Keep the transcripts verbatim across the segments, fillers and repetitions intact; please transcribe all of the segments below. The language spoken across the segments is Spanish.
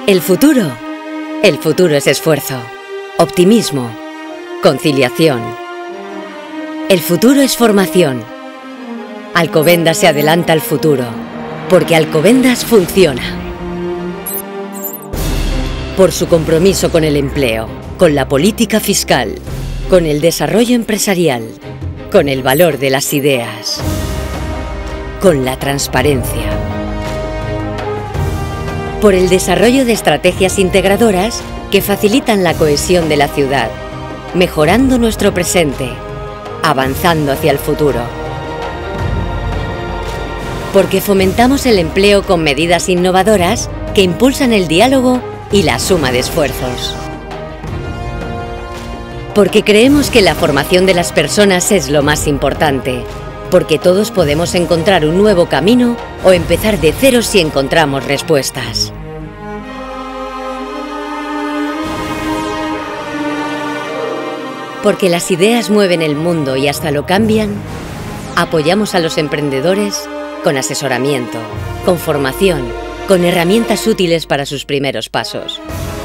El futuro. El futuro es esfuerzo, optimismo, conciliación. El futuro es formación. Alcobendas se adelanta al futuro, porque Alcobendas funciona. Por su compromiso con el empleo, con la política fiscal, con el desarrollo empresarial, con el valor de las ideas, con la transparencia. Por el desarrollo de estrategias integradoras que facilitan la cohesión de la ciudad, mejorando nuestro presente, avanzando hacia el futuro. Porque fomentamos el empleo con medidas innovadoras que impulsan el diálogo y la suma de esfuerzos. Porque creemos que la formación de las personas es lo más importante, porque todos podemos encontrar un nuevo camino o empezar de cero si encontramos respuestas. Porque las ideas mueven el mundo y hasta lo cambian, apoyamos a los emprendedores con asesoramiento, con formación, con herramientas útiles para sus primeros pasos.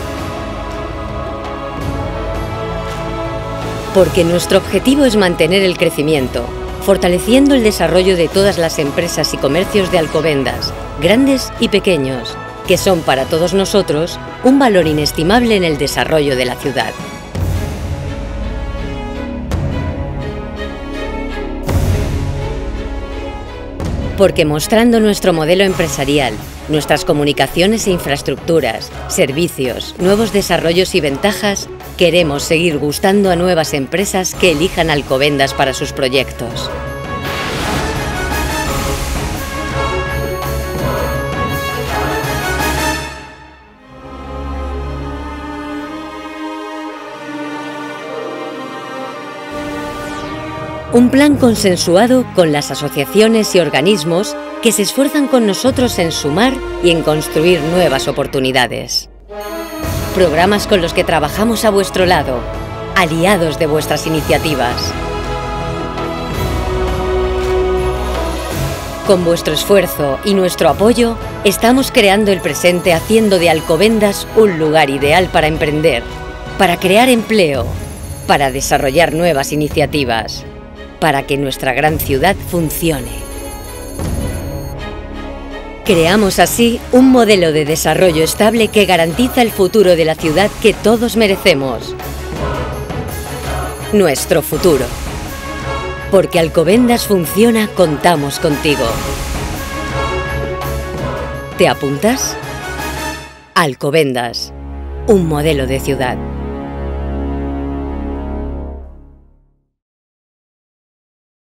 Porque nuestro objetivo es mantener el crecimiento, fortaleciendo el desarrollo de todas las empresas y comercios de Alcobendas, grandes y pequeños, que son para todos nosotros un valor inestimable en el desarrollo de la ciudad. Porque mostrando nuestro modelo empresarial, nuestras comunicaciones e infraestructuras, servicios, nuevos desarrollos y ventajas, queremos seguir gustando a nuevas empresas que elijan Alcobendas para sus proyectos. Un plan consensuado con las asociaciones y organismos que se esfuerzan con nosotros en sumar y en construir nuevas oportunidades. Programas con los que trabajamos a vuestro lado, aliados de vuestras iniciativas. Con vuestro esfuerzo y nuestro apoyo, estamos creando el presente haciendo de Alcobendas un lugar ideal para emprender, para crear empleo, para desarrollar nuevas iniciativas, para que nuestra gran ciudad funcione. Creamos así un modelo de desarrollo estable que garantiza el futuro de la ciudad que todos merecemos. Nuestro futuro. Porque Alcobendas funciona, contamos contigo. ¿Te apuntas? Alcobendas, un modelo de ciudad.